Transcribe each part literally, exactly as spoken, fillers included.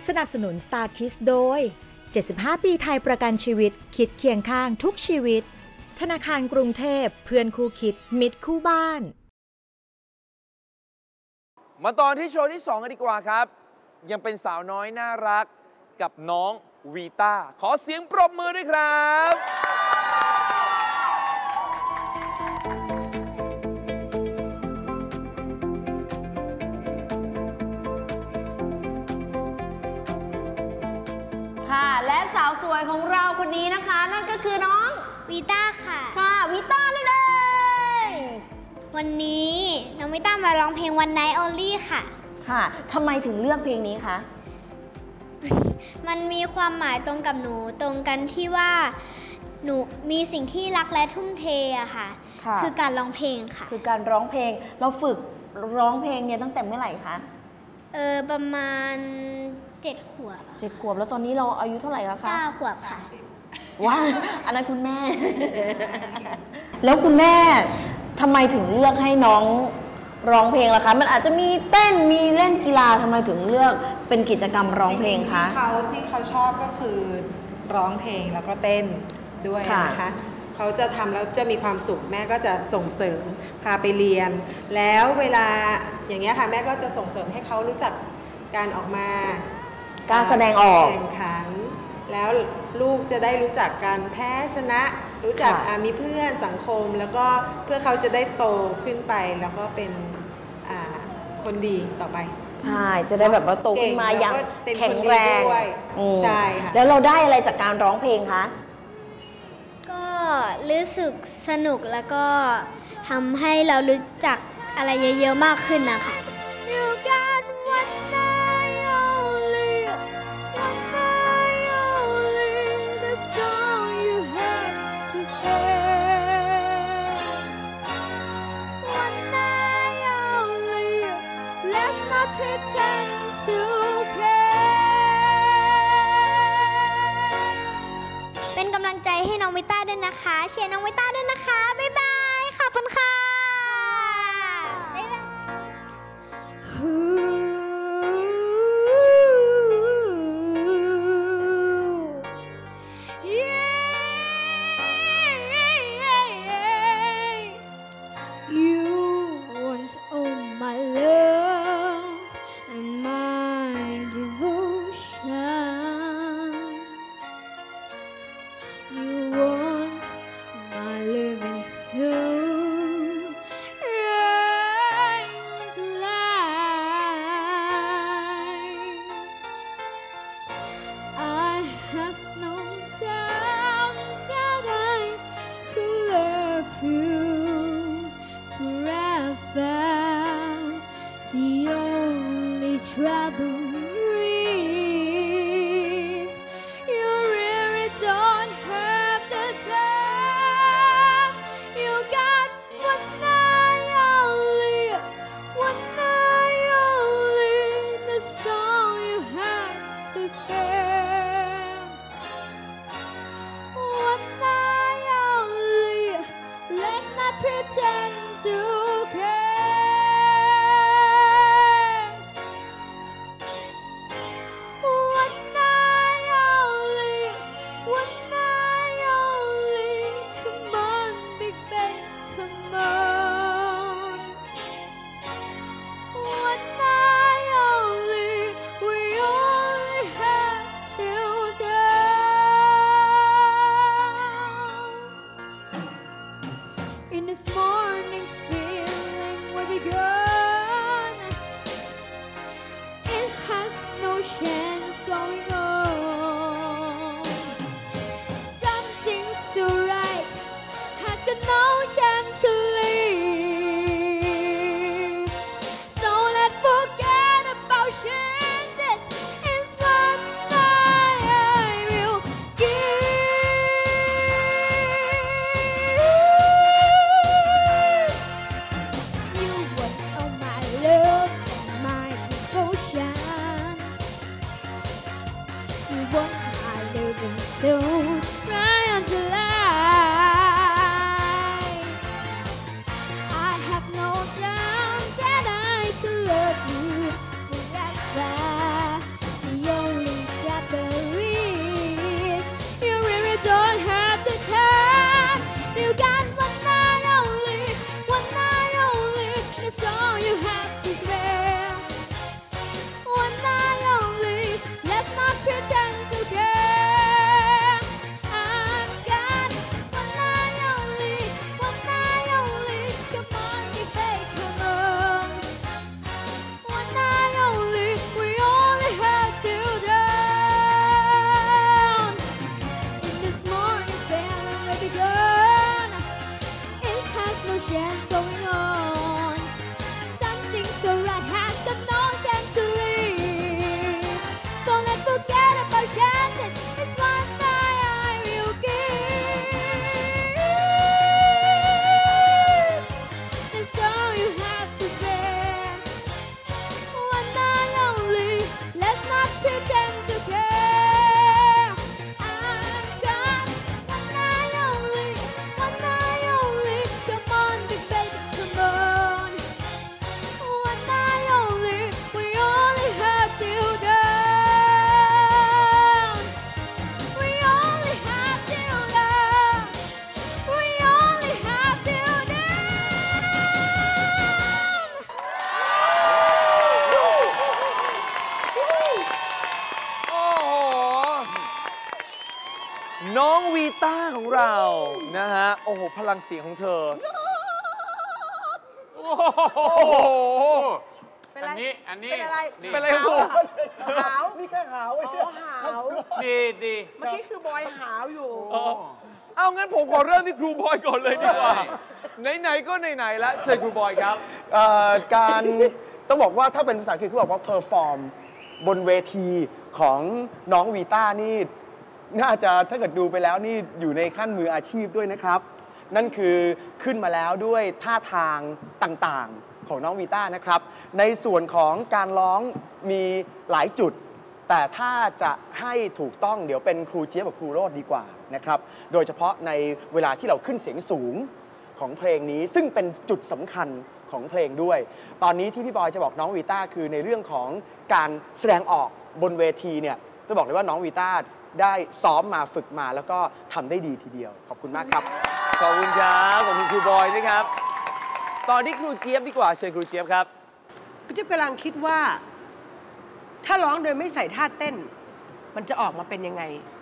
สนับสนุน Star Kids โดยเจ็ดสิบห้าปีไทยประกันชีวิตคิดเคียงข้างทุกชีวิตธนาคารกรุงเทพเพื่อนคู่คิดมิตรคู่บ้านมาตอนที่โชว์ที่สองกันดีกว่าครับยังเป็นสาวน้อยน่ารักกับน้องวีต้าขอเสียงปรบมือด้วยครับค่ะและสาวสวยของเราคนนี้นะคะนั่นก็คือน้องวีต้าค่ะค่ะวีต้าเลยเลยวันนี้น้องวีต้ามาร้องเพลง One Night Only ค่ะค่ะทำไมถึงเลือกเพลงนี้คะมันมีความหมายตรงกับหนูตรงกันที่ว่าหนูมีสิ่งที่รักและทุ่มเทอะค่ะคือการร้องเพลงค่ะคือการร้องเพลงเราฝึกร้องเพลงเนี่ยตั้งแต่เมื่อไหร่คะเออประมาณเจ็ดขวบเจ็ดขวบแล้วตอนนี้เราอายุเท่าไหร่แล้วคะเก้าขวบค่ะว้าอันนั้นคุณแม่แล้วคุณแม่ทำไมถึงเลือกให้น้องร้องเพลงล่ะคะมันอาจจะมีเต้นมีเล่นกีฬาทำไมถึงเลือกเป็นกิจกรรมร้องเพลงคะที่เขาที่เขาชอบก็คือร้องเพลงแล้วก็เต้นด้วยนะคะเขาจะทำแล้วจะมีความสุขแม่ก็จะส่งเสริมพาไปเรียนแล้วเวลาอย่างเงี้ยค่ะแม่ก็จะส่งเสริมให้เขารู้จักการออกมาการแสดงออกแข่งขันแล้วลูกจะได้รู้จักการแพ้ชนะรู้จักมีเพื่อนสังคมแล้วก็เพื่อเขาจะได้โตขึ้นไปแล้วก็เป็นคนดีต่อไปใช่จะได้แบบว่าโตขึ้นมาอย่างแข็งแรงใช่ค่ะแล้วเราได้อะไรจากการร้องเพลงคะก็รู้สึกสนุกแล้วก็ทำให้เรารู้จักอะไรเยอะๆมากขึ้นนะคะเป็นกำลังใจให้น้องวิต้าด้วยนะคะเชียร์น้องวิต้าด้วยนะคะบ๊ายบายขอบคุณค่ะบ๊ายบาย change going on. Something so right has got no chance to leave. So let's forget about chances. It's one night I will give. That's all you have to spend. One night only. Let's not pretend to care. I'm gone. One night only. One night only. Come on, big baby, come on. One night only. We only have till dawn. We only have till dawn. We only have till dawn. โอ้โห น้องวีต้าของเรา นะฮะ โอ้โห พลังเสียงของเธอ โอ้โหอันนี้ อันนี้เป็นอะไรดีเป็นอะไรของผมหาวนี่แค่หาวอ๋อหาวดีดีเมื่อกี้คือบอยหาวอยู่โอ้เอางั้นผมขอเริ่มที่ครูบอยก่อนเลยดีกว่า ไหน ๆ ก็ไหน ๆ แล้วเชิญครูบอยครับเอ่อการต้องบอกว่าถ้าเป็นภาษาอังกฤษเขาบอกว่า perform บนเวทีของน้องวีต้านี่ น่าจะถ้าเกิดดูไปแล้วนี่อยู่ในขั้นมืออาชีพด้วยนะครับ นั่นคือขึ้นมาแล้วด้วยท่าทางต่างๆของน้องวีต้านะครับ ในส่วนของการร้องมีหลายจุด แต่ถ้าจะให้ถูกต้องเดี๋ยวเป็นครูเจี๊ยบกับครูโรจน์ดีกว่านะครับ โดยเฉพาะในเวลาที่เราขึ้นเสียงสูงของเพลงนี้ซึ่งเป็นจุดสำคัญของเพลงด้วย ตอนนี้ที่พี่บอยจะบอกน้องวีต้าคือในเรื่องของการแสดงออกบนเวทีเนี่ยจะบอกเลยว่าน้องวีต้าได้ซ้อมมาฝึกมาแล้วก็ทำได้ดีทีเดียวขอบคุณมากครับขอบคุณครับขอบคุณครูบอยนะครับ ตอนที่ครูเจี๊ยบดีกว่าเชิญครูเจี๊ยบครับพี่จิ๊บกำลังคิดว่า ถ้าร้องโดยไม่ใส่ท่าเต้น มันจะออกมาเป็นยังไง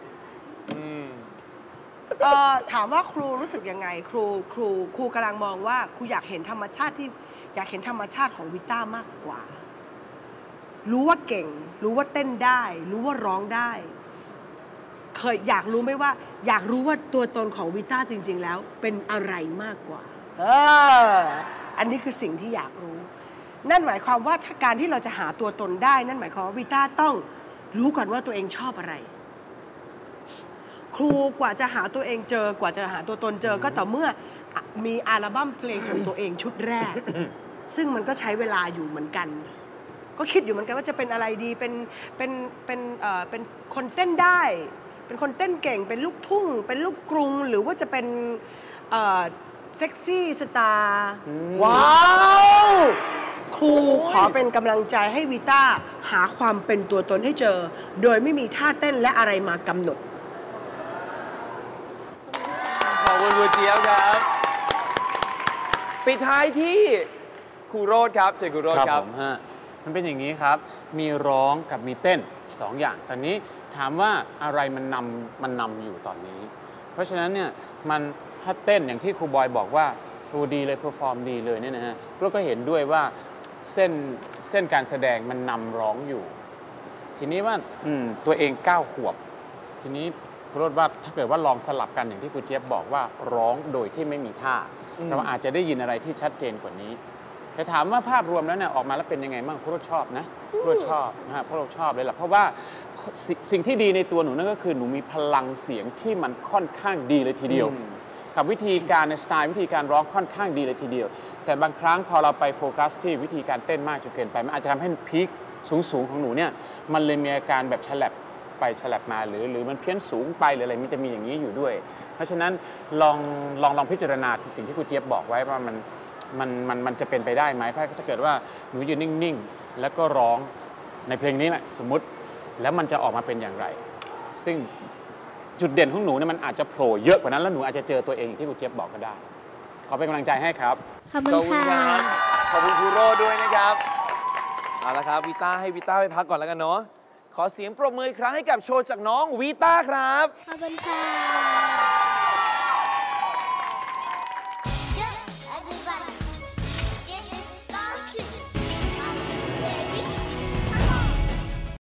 เอ่อถามว่าครูรู้สึกยังไง ครูครูครูกำลังมองว่าครูอยากเห็นธรรมชาติที่อยากเห็นธรรมชาติของวิต้ามากกว่า รู้ว่าเก่ง รู้ว่าเต้นได้ รู้ว่าร้องได้ เคยอยากรู้ไหมว่า อยากรู้ว่าตัวตนของวิต้าจริง ๆ แล้วเป็นอะไรมากกว่าเอออันนี้คือสิ่งที่อยากรู้ นั่นหมายความว่าถ้าการที่เราจะหาตัวตนได้ นั่นหมายความว่าวิต้าต้องรู้ก่อนว่าตัวเองชอบอะไร ครูกว่าจะหาตัวเองเจอกว่าจะหาตัวตนเจอก็ต่อเมื่อมีอัลบั้มเพลงของตัวเองชุดแรก ซึ่งมันก็ใช้เวลาอยู่เหมือนกัน ก็คิดอยู่เหมือนกันว่าจะเป็นอะไรดีเป็นเป็นเป็นเอ่อเป็นคนเต้นได้ เป็นคนเต้นเก่งเป็นลูกทุ่ง เป็นลูกกรุงหรือว่าจะเป็นเอ่อเซ็กซี่สตาร์ว้าวครูขอเป็นกำลังใจให้วีต้าหาความเป็นตัวตนให้เจอ โดยไม่มีท่าเต้นและอะไรมากำหนดขอบคุณครูเจี๊ยบครับปิดท้ายที่ครูโรจน์ครับเชิญครูโรจน์ครับผมฮะมันเป็นอย่างนี้ครับ มีร้องกับมีเต้นสองอย่างตอนนี้ถามว่าอะไรมันนำมันนำอยู่ตอนนี้ เพราะฉะนั้นเนี่ยมันถ้าเต้นอย่างที่ครูบอยบอกว่าครูดีเลยเพอร์ฟอร์มดีเลยเนี่ยนะฮะเราก็เห็นด้วยว่าเส้นเส้นการแสดงมันนำร้องอยู่ ทีนี้ว่าอืมตัวเองเก้าขวบทีนี้ครูโรจน์ว่าถ้าเกิดว่าลองสลับกันอย่างที่ครูเจี๊ยบบอกว่าร้องโดยที่ไม่มีท่าเราอาจจะได้ยินอะไรที่ชัดเจนกว่านี้แต่ถามว่าภาพรวมแล้วเนี่ยออกมาแล้วเป็นยังไงบ้างครูโรจน์ชอบนะครูโรจน์ชอบนะฮะพวกเราชอบเลยแหละเพราะว่าสสิ่งที่ดีในตัวหนูนั่นก็คือหนูมีพลังเสียงที่มันค่อนข้างดีเลยทีเดียวกับวิธีการในสไตล์วิธีการร้องค่อนข้างดีเลยทีเดียวแต่บางครั้งพอเราไปโฟกัสที่วิธีการเต้นมากจนเกินไปมันอาจจะทำให้พีคสูงๆของหนูเนี่ยมันเลยมีอาการแบบฉลับไปฉลับมาหรือหรือมันเพี้ยนสูงไปหรืออะไรมันจะมีอย่างนี้อยู่ด้วยเพราะฉะนั้นลองลองลองพิจารณาที่สิ่งที่ครูเจี๊ยบบอกไว้ว่ามันมันมันมันจะเป็นไปได้ไหมถ้าเกิดว่าหนูยืนนิ่งๆแล้วก็ร้องในเพลงนี้แหละสมมติแล้วมันจะออกมาเป็นอย่างไรซึ่งจุดเด่นของหนูเนี่ยมันอาจจะโผล่เยอะกว่านั้นแล้วหนูอาจจะเจอตัวเองอย่างที่ครูเจี๊ยบบอกก็ได้ขอเป็นกำลังใจให้ครับขอบคุณค่ะขอบคุณครูโรจน์ด้วยนะครับเอาละครับวีต้าให้วีต้าไปพักก่อนแล้วกันเนาะขอเสียงปรบมืออีกครั้งให้กับโชว์จากน้องวีต้าครับขอบคุณค่ะ